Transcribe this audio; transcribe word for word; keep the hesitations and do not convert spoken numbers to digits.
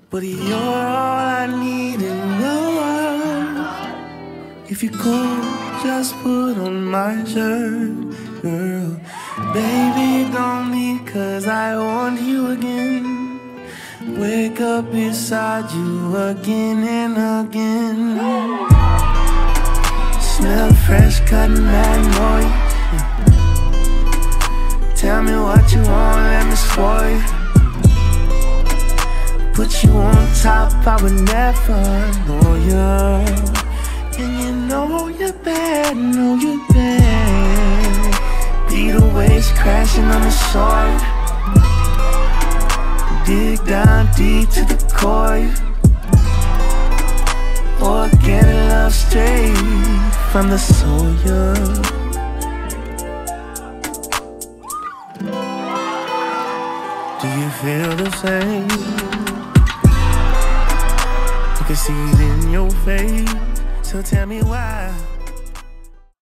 but you're all I need in the world. If you could just put on my shirt, girl. Baby, don't leave, cause I want you again. Wake up beside you again and again. Smell fresh cut magnolia. Tell me what you want, let me spoil you. Put you on top, I would never know you. And you know you're bad, know you're bad. Beat the waves crashing on the soil. Dig down deep to the core. Organic love straight from the soil. Do you feel the same? I can see it in your face, so tell me why.